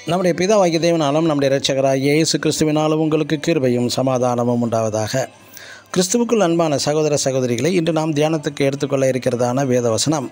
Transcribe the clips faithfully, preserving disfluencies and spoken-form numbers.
நம்முடைய பிதாவாகிய தேவனாலும் நம்முடைய இரட்சகராகிய இயேசு கிறிஸ்துவினாலும் உங்களுக்கு கிருபையும் சமாதானமும் உண்டாவதாக. கிறிஸ்துவுக்குள் அன்பான சகோதர சகோதரிகளை, இன்று நாம் தியானத்துக்கு எடுத்துக்கொள்ள இருக்கிறதான வேத வசனம்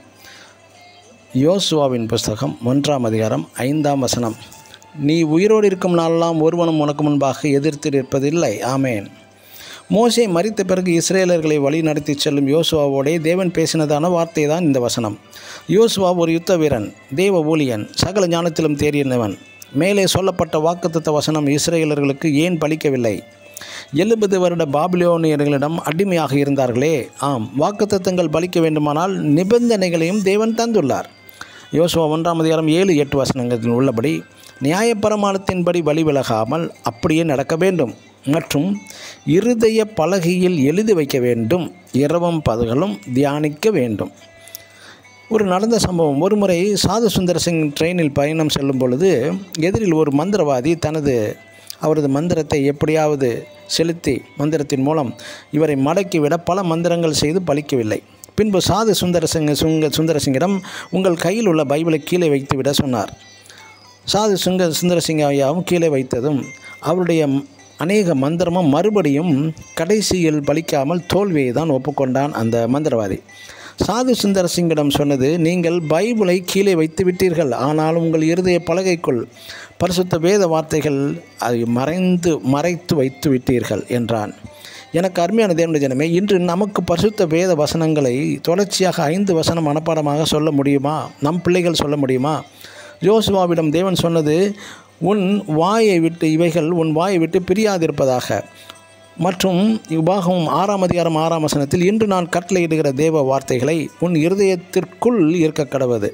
யோசுவாவின் புஸ்தகம் ஒன்றாம் அதிகாரம் ஐந்தாம் வசனம். நீ உயிரோடு இருக்கும் நாளெல்லாம் ஒருவனும் உனக்கு முன்பாக எதிர்த்து நிற்பதில்லை. ஆமேன். மோசே மரித்த பிறகு இஸ்ரேலர்களை வழி நடத்தி செல்லும் யோசுவாவோடே தேவன் பேசினதான வார்த்தை தான் இந்த வசனம். யோசுவா ஒரு யுத்த வீரன், தேவ ஊழியன், சகல ஞானத்திலும் தேறினவன். மேலே சொல்லப்பட்ட வாக்குத்தத்த வசனம் இஸ்ரேலர்களுக்கு ஏன் பலிக்கவில்லை? எழுபது வருட பாபிலோனியர்களிடம் அடிமையாக இருந்தார்களே. ஆம், வாக்குத்தத்தங்கள் பலிக்க வேண்டுமானால் நிபந்தனைகளையும் தேவன் தந்துள்ளார். யோசுவா ஒன்றாம் அதிகாரம் ஏழு எட்டு வசனங்களில் உள்ளபடி நியாயப்பிரமாணத்தின்படி வழி விலகாமல் அப்படியே நடக்க வேண்டும் மற்றும் இருதய பலகையில் எழுதி வைக்க வேண்டும், இரவும் பகலும் தியானிக்க வேண்டும். ஒரு நடந்த சம்பவம். ஒரு முறை சாது சுந்தர் சிங் ட்ரெயினில் பயணம் செல்லும் பொழுது எதிரில் ஒரு மந்திரவாதி தனது அவரது மந்திரத்தை எப்படியாவது செலுத்தி மந்திரத்தின் மூலம் இவரை மடக்கிவிட பல மந்திரங்கள் செய்து பலிக்கவில்லை. பின்பு சாது சுந்தர சிங் சுங்க சுந்தரசிங்கிடம் உங்கள் கையில் உள்ள பைபிளை கீழே வைத்துவிட சொன்னார். சாது சுங்க சுந்தரசிங் ஐயாவும் கீழே வைத்ததும் அவருடைய அநேக மந்திரமும் மறுபடியும் கடைசியில் பலிக்காமல் தோல்வியை தான் ஒப்புக்கொண்டான் அந்த மந்திரவாதி. சாது சுந்தர சிங்கிடம் சொன்னது, நீங்கள் பைபிளை கீழே வைத்து விட்டீர்கள், ஆனால் உங்கள் இருதய பலகைக்குள் பரிசுத்த வேத வார்த்தைகள் அதை மறைந்து மறைத்து வைத்து விட்டீர்கள் என்றான். எனக்கு அருமையான தேவனுடைய ஜனமே, இன்று நமக்கு பரிசுத்த வேத வசனங்களை தொடர்ச்சியாக ஐந்து வசனம் மனப்பாடமாக சொல்ல முடியுமா? நம் பிள்ளைகள் சொல்ல முடியுமா? யோசுவாவிடம் தேவன் சொன்னது, உன் வாயை விட்டு இவைகள் உன் வாயை விட்டு பிரியாதிருப்பதாக. மற்றும் இவ்வாகவும் ஆறாம் அதிகாரம் ஆறாம் வசனத்தில், இன்று நான் கட்டளையிடுகிற தேவ வார்த்தைகளை உன் இருதயத்திற்குள் இருக்க கடவது.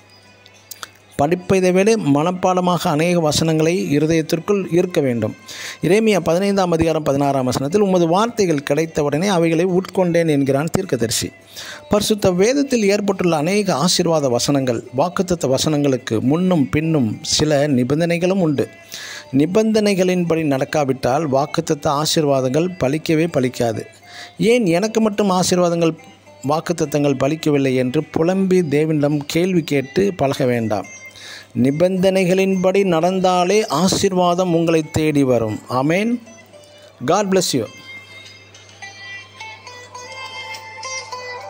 படிப்பதை விட மனப்பாடமாக அநேக வசனங்களை இருதயத்திற்குள் இருக்க வேண்டும். எரேமியா பதினைந்தாம் அதிகாரம் பதினாறாம் வசனத்தில், உமது வார்த்தைகள் கிடைத்தவுடனே அவைகளை உட்கொண்டேன் என்கிறான் தீர்க்கதரிசி. பரிசுத்த வேதத்தில் ஏற்பட்டுள்ள அநேக ஆசீர்வாத வசனங்கள், வாக்குத்தத்த வசனங்களுக்கு முன்னும் பின்னும் சில நிபந்தனைகளும் உண்டு. நிபந்தனைகளின்படி நடக்காவிட்டால் வாக்குத்தத்த ஆசீர்வாதங்கள் பலிக்கவே பலிக்காது. ஏன் எனக்கு மட்டும் ஆசீர்வாதங்கள் வாக்குத்தத்தங்கள் பலிக்கவில்லை என்று புலம்பி தேவனிடம் கேள்வி கேட்டு பழக வேண்டாம். நிபந்தனைகளின்படி நடந்தாலே ஆசீர்வாதம் உங்களை தேடி வரும். ஆமேன். God bless you.